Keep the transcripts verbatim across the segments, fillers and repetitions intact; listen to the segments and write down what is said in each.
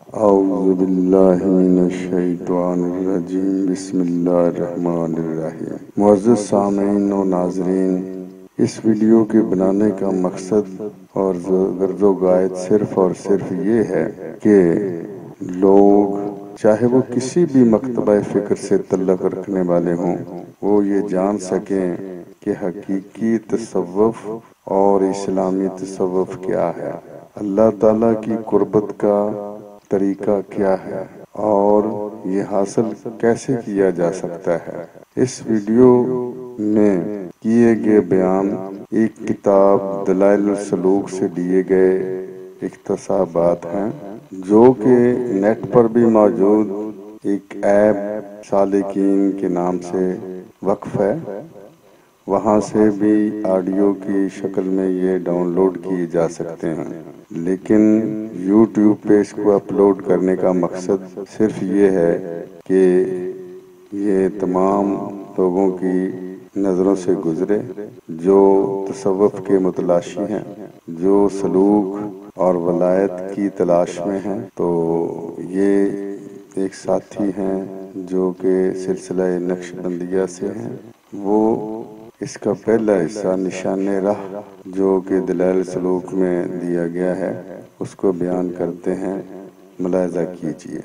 اعوذ باللہ من الشیطان الرجیم بسم اللہ الرحمن الرحیم۔ معزز سامعین و ناظرین، اس ویڈیو کے بنانے کا مقصد اور غرض و غایت صرف اور صرف یہ ہے کہ لوگ چاہے وہ کسی بھی مکتبہ فکر سے تعلق رکھنے والے ہوں، وہ یہ جان سکیں کہ حقیقی تصوف اور اسلامی تصوف کیا ہے، اللہ تعالیٰ کی قربت کا طریقہ کیا ہے اور یہ حاصل کیسے کیا جا سکتا ہے۔ اس ویڈیو میں کیے گئے بیان ایک کتاب دلائل السلوک سے لیے گئے اقتباسات ہیں، جو کہ نیٹ پر بھی موجود ایک ایپ سالکین کے نام سے وقف ہے، وہاں سے بھی آڈیو کی شکل میں یہ ڈاؤن لوڈ کیے جا سکتے ہیں، لیکن یوٹیوب پہ اس کو اپلوڈ کرنے کا مقصد صرف یہ ہے کہ یہ تمام لوگوں کی نظروں سے گزرے جو تصوف کے متلاشی ہیں، جو سلوک اور ولایت کی تلاش میں ہیں۔ تو یہ ایک ساتھی ہیں جو کہ سلسلہ نقش بندیہ سے ہیں، وہ اس کا پہلا حصہ نشان راہ جو کہ دلائل سلوک میں دیا گیا ہے اس کو بیان کرتے ہیں، ملاحظہ کیجیے۔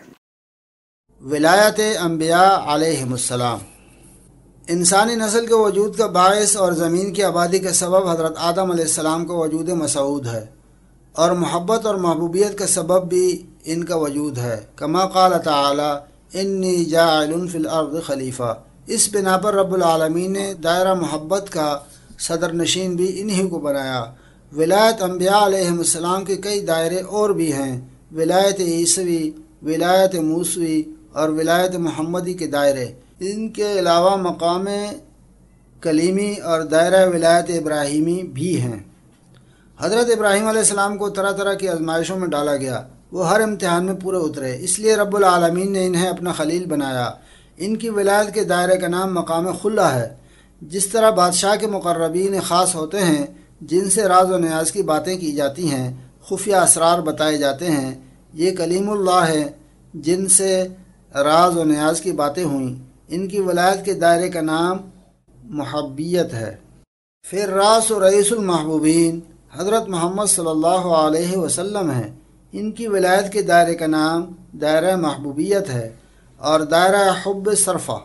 ولایت انبیاء علیہم السلام۔ انسانی نسل کے وجود کا باعث اور زمین کی آبادی کے سبب حضرت آدم علیہ السلام کا وجود مسعود ہے، اور محبت اور محبوبیت کا سبب بھی ان کا وجود ہے، کما قال تعالی انی جاعل فی الارض خلیفہ۔ اس بنا پر رب العالمین نے دائرہ محبت کا صدر نشین بھی انہی کو بنایا۔ ولایت انبیاء علیہم السلام کے کئی دائرے اور بھی ہیں، ولایت عیسوی، ولایت موسوی اور ولایت محمدی کے دائرے۔ ان کے علاوہ مقام کلیمی اور دائرہ ولایت ابراہیمی بھی ہیں۔ حضرت ابراہیم علیہ السلام کو طرح طرح کی آزمائشوں میں ڈالا گیا، وہ ہر امتحان میں پورے اترے، اس لیے رب العالمین نے انہیں اپنا خلیل بنایا۔ ان کی ولایت کے دائرے کا نام مقام خلہ ہے۔ جس طرح بادشاہ کے مقربین خاص ہوتے ہیں جن سے راز و نیاز کی باتیں کی جاتی ہیں، خفیہ اسرار بتائے جاتے ہیں، یہ کلیم اللہ ہے جن سے راز و نیاز کی باتیں ہوئیں۔ ان کی ولایت کے دائرے کا نام محبیت ہے۔ پھر راس و رئیس المحبوبین حضرت محمد صلی اللہ علیہ وسلم ہیں۔ ان کی ولایت کے دائرے کا نام دائرہ محبوبیت ہے اور دائرہ حب صرفہ۔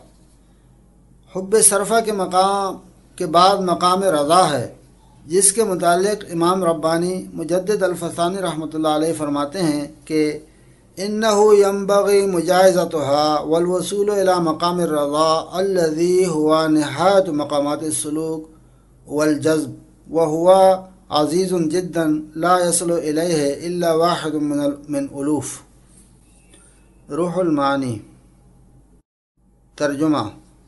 حب صرفہ کے مقام کے بعد مقام رضا ہے، جس کے متعلق امام ربانی مجدد الفسانی رحمۃ اللہ علیہ فرماتے ہیں کہ انه ينبغي مجاوزتها والوصول الى مقام الرضا الذي هو نهاية مقامات السلوك والجذب، وهو عزيز جدا لا يصل اليه الا واحد من من الوف۔ روح المعانی۔ ترجمہ۔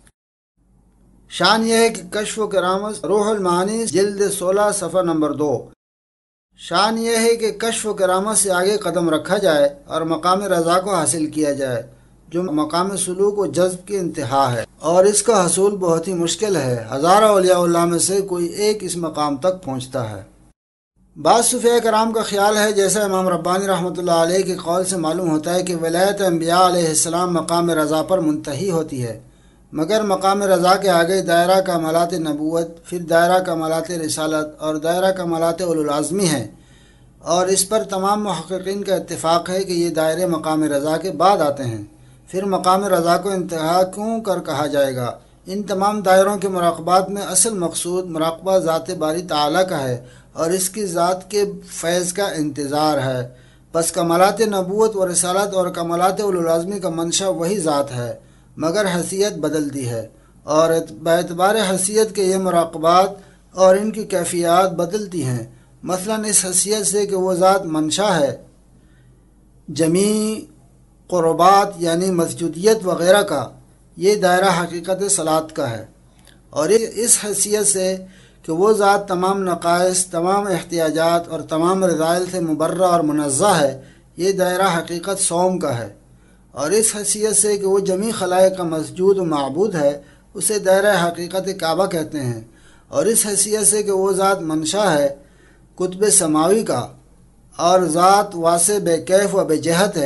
شان یہ ہے کہ کشف و کرامت، روح المعانی جلد سولہ صفحہ نمبر دو۔ شان یہ ہے کہ کشف و کرامت سے آگے قدم رکھا جائے اور مقام رضا کو حاصل کیا جائے، جو مقام سلوک و جذب کی انتہا ہے، اور اس کا حصول بہت ہی مشکل ہے۔ ہزارہ اولیاء اللہ میں سے کوئی ایک اس مقام تک پہنچتا ہے۔ بعض صوفیاء کرام کا خیال ہے، جیسا امام ربانی رحمۃ اللہ علیہ کے قول سے معلوم ہوتا ہے، کہ ولایت انبیاء علیہ السلام مقام رضا پر منتہی ہوتی ہے، مگر مقام رضا کے آگے دائرہ کمالات نبوت، پھر دائرہ کمالات رسالت اور دائرہ کمالات اولو العزمی ہیں، اور اس پر تمام محققین کا اتفاق ہے کہ یہ دائرے مقام رضا کے بعد آتے ہیں۔ پھر مقام رضا کو انتہا کیوں کر کہا جائے گا؟ ان تمام دائروں کے مراقبات میں اصل مقصود مراقبہ ذات باری تعالیٰ کا ہے اور اس کی ذات کے فیض کا انتظار ہے۔ بس کمالات نبوت و رسالت اور کمالات اولو العزمی کا منشا وہی ذات ہے، مگر حیثیت بدلتی ہے، اور باعتبار حیثیت کے یہ مراقبات اور ان کی کیفیات بدلتی ہیں۔ مثلا اس حیثیت سے کہ وہ ذات منشا ہے، جمیع قربات یعنی مسجودیت وغیرہ کا، یہ دائرہ حقیقت صلات کا ہے، اور اس حیثیت سے کہ وہ ذات تمام نقائص، تمام احتیاجات اور تمام رذائل سے مبرہ اور منزہ ہے، یہ دائرہ حقیقت صوم کا ہے، اور اس حیثیت سے کہ وہ جمیع خلائق کا مسجود و معبود ہے، اسے دائرہ حقیقت کعبہ کہتے ہیں، اور اس حیثیت سے کہ وہ ذات منشا ہے کتب سماوی کا، اور ذات واسع بے کیف و بے جہت ہے،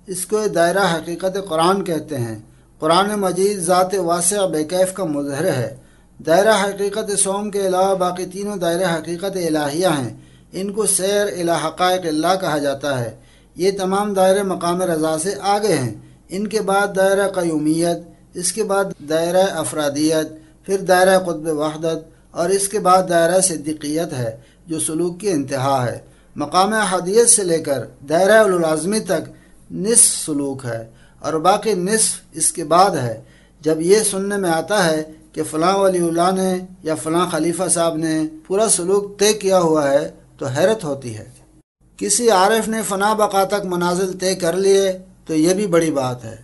اس کو دائرہ حقیقت قرآن کہتے ہیں۔ قرآن مجید ذات واسع بے کیف کا مظہر ہے۔ دائرہ حقیقت سوم کے علاوہ باقی تینوں دائرہ حقیقت الہیہ ہیں، ان کو سیر الی حقائق اللہ کہا جاتا ہے۔ یہ تمام دائرے مقام رضا سے آگے ہیں۔ ان کے بعد دائرہ قیومیت، اس کے بعد دائرہ افرادیت، پھر دائرہ قطب وحدت اور اس کے بعد دائرہ صدیقیت ہے جو سلوک کی انتہا ہے۔ مقام احدیت سے لے کر دائرہ اولوالعزمی تک نصف سلوک ہے اور باقی نصف اس کے بعد ہے۔ جب یہ سننے میں آتا ہے کہ فلاں ولی اللہ نے یا فلاں خلیفہ صاحب نے پورا سلوک طے کیا ہوا ہے تو حیرت ہوتی ہے۔ کسی عارف نے فنا بقا تک منازل طے کر لیے تو یہ بھی بڑی بات ہے۔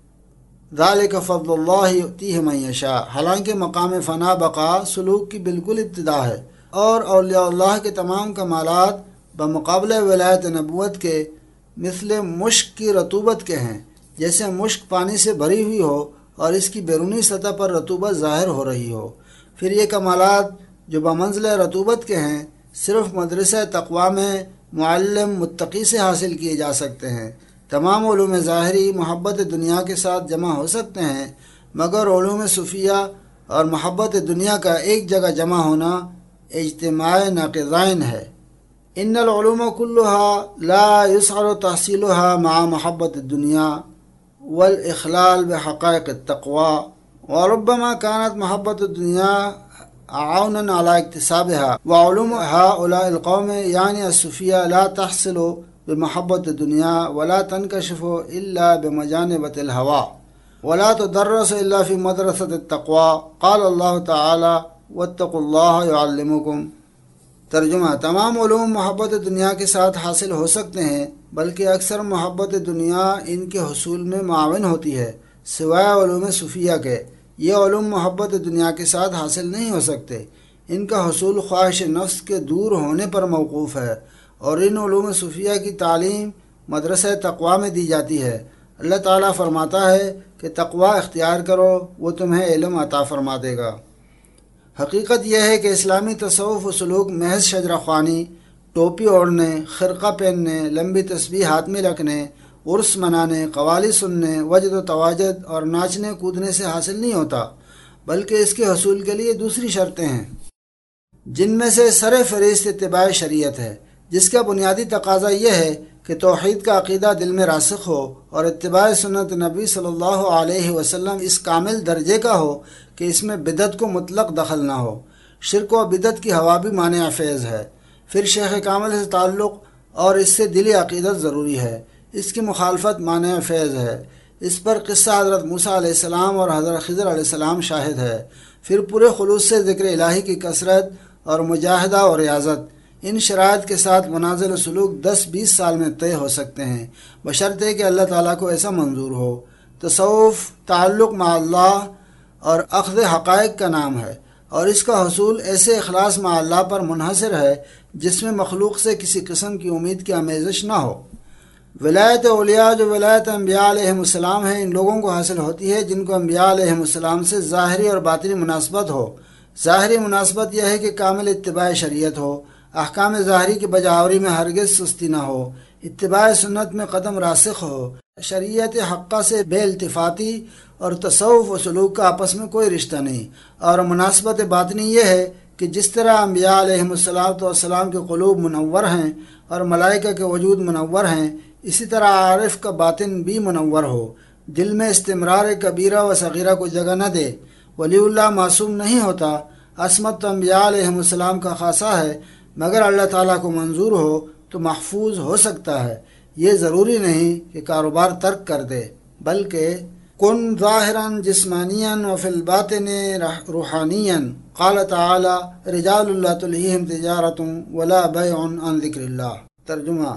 ذالک فضل اللہ یؤتیہ من یشاء، حالانکہ مقام فنا بقا سلوک کی بالکل ابتدا ہے، اور اولیاء اللہ کے تمام کمالات بمقابلہ ولایت نبوت کے مثل مشک کی رطوبت کے ہیں، جیسے مشک پانی سے بھری ہوئی ہو اور اس کی بیرونی سطح پر رطوبت ظاہر ہو رہی ہو۔ پھر یہ کمالات جو بمنزل رطوبت کے ہیں صرف مدرسہ تقویٰ میں معلم متقی سے حاصل کیے جا سکتے ہیں۔ تمام علوم ظاہری محبت دنیا کے ساتھ جمع ہو سکتے ہیں، مگر علوم صوفیہ اور محبت دنیا کا ایک جگہ جمع ہونا اجتماع ناقضین ہے۔ ان العلوم كلها لا يسعر تحصيلها مع محبت الدنيا والاخلال بحقائق التقوى، وربما كانت محبت الدنيا عونا على اكتسابها، وعلوم هؤلاء القوم يعني الصوفية لا تحصل بمحبت الدنيا ولا تنكشف إلا بمجانبة الهوى ولا تدرس إلا في مدرسة التقوى، قال الله تعالى واتقوا الله يعلمكم۔ ترجمہ: تمام علوم محبت دنیا کے ساتھ حاصل ہو سکتے ہیں، بلکہ اکثر محبت دنیا ان کے حصول میں معاون ہوتی ہے، سوائے علوم صوفیہ کے۔ یہ علوم محبت دنیا کے ساتھ حاصل نہیں ہو سکتے، ان کا حصول خواہش نفس کے دور ہونے پر موقوف ہے، اور ان علوم صوفیہ کی تعلیم مدرسہ تقویٰ میں دی جاتی ہے۔ اللہ تعالیٰ فرماتا ہے کہ تقویٰ اختیار کرو، وہ تمہیں علم عطا فرما دے گا۔ حقیقت یہ ہے کہ اسلامی تصوف و سلوک محض شجرہ خوانی، ٹوپی اوڑھنے، خرقہ پہننے، لمبی تسبیح ہاتھ میں رکھنے، عرس منانے، قوالی سننے، وجد و تواجد اور ناچنے کودنے سے حاصل نہیں ہوتا، بلکہ اس کے حصول کے لیے دوسری شرطیں ہیں، جن میں سے سر فہرست اتباع شریعت ہے، جس کا بنیادی تقاضا یہ ہے کہ توحید کا عقیدہ دل میں راسخ ہو اور اتباع سنت نبی صلی اللہ علیہ وسلم اس کامل درجے کا ہو کہ اس میں بدعت کو مطلق دخل نہ ہو۔ شرک و بدعت کی ہوا بھی مانع فیض ہے۔ پھر شیخ کامل سے تعلق اور اس سے دلی عقیدت ضروری ہے، اس کی مخالفت مانع فیض ہے۔ اس پر قصہ حضرت موسیٰ علیہ السلام اور حضرت خضر علیہ السلام شاہد ہے۔ پھر پورے خلوص سے ذکر الہی کی کثرت اور مجاہدہ اور ریاضت، ان شرائط کے ساتھ منازل و سلوک دس بیس سال میں طے ہو سکتے ہیں، بشرطے کہ اللہ تعالیٰ کو ایسا منظور ہو۔ تصوف تعلق مع اللہ اور اخذ حقائق کا نام ہے، اور اس کا حصول ایسے اخلاص مع اللہ پر منحصر ہے جس میں مخلوق سے کسی قسم کی امید کی آمیزش نہ ہو۔ ولایت اولیاء جو ولایت انبیاء علیہ السلام ہے، ان لوگوں کو حاصل ہوتی ہے جن کو انبیاء علیہ السلام سے ظاہری اور باطنی مناسبت ہو۔ ظاہری مناسبت یہ ہے کہ کامل اتباع شریعت ہو، احکام ظاہری کی بجاوری میں ہرگز سستی نہ ہو، اتباع سنت میں قدم راسخ ہو، شریعت حقہ سے بے التفاتی اور تصوف و سلوک کا آپس میں کوئی رشتہ نہیں۔ اور مناسبت باطنی یہ ہے کہ جس طرح انبیاء علیہ السلام کے قلوب منور ہیں اور ملائکہ کے وجود منور ہیں، اسی طرح عارف کا باطن بھی منور ہو، دل میں استمرار کبیرہ و صغیرہ کو جگہ نہ دے۔ ولی اللہ معصوم نہیں ہوتا، عصمت تو انبیاء علیہ السلام کا خاصہ ہے، مگر اللہ تعالیٰ کو منظور ہو تو محفوظ ہو سکتا ہے۔ یہ ضروری نہیں کہ کاروبار ترک کر دے، بلکہ کن ظاہراً جسمانیاً وفی الباطن روحانیاً۔ قال تعالی رجال اللہ تلہیہم تجارت ولا بیع عن ذکر اللہ۔ ترجمہ: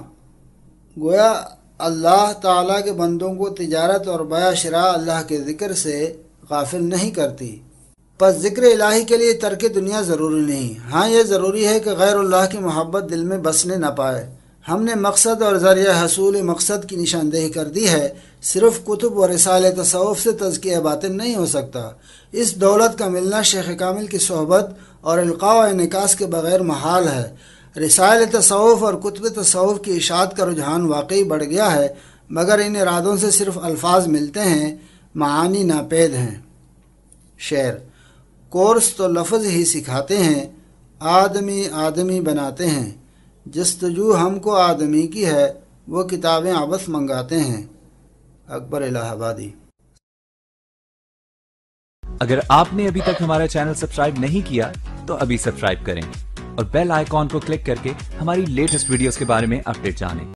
گویا اللہ تعالیٰ کے بندوں کو تجارت اور بیع شراء اللہ کے ذکر سے غافل نہیں کرتی۔ پس ذکر الہی کے لیے ترک دنیا ضروری نہیں، ہاں یہ ضروری ہے کہ غیر اللہ کی محبت دل میں بسنے نہ پائے۔ ہم نے مقصد اور ذریعہ حصول مقصد کی نشاندہی کر دی ہے، صرف کتب و رسالے تصوف سے تزکیہ باطن نہیں ہو سکتا۔ اس دولت کا ملنا شیخ کامل کی صحبت اور القاء و انعکاس کے بغیر محال ہے۔ رسائل تصوف اور کتب تصوف کی اشاعت کا رجحان واقعی بڑھ گیا ہے، مگر ان ارادوں سے صرف الفاظ ملتے ہیں، معانی ناپید ہیں۔ شعر: کورس تو لفظ ہی سکھاتے ہیں، آدمی آدمی بناتے ہیں، جستجو ہم کو آدمی کی ہے، وہ کتابیں عبث منگاتے ہیں۔ اکبر الہ آبادی۔ اگر آپ نے ابھی تک ہمارا چینل سبسکرائب نہیں کیا تو ابھی سبسکرائب کریں اور بیل آئیکن کو کلک کر کے ہماری لیٹسٹ ویڈیوز کے بارے میں اپڈیٹ جانیں۔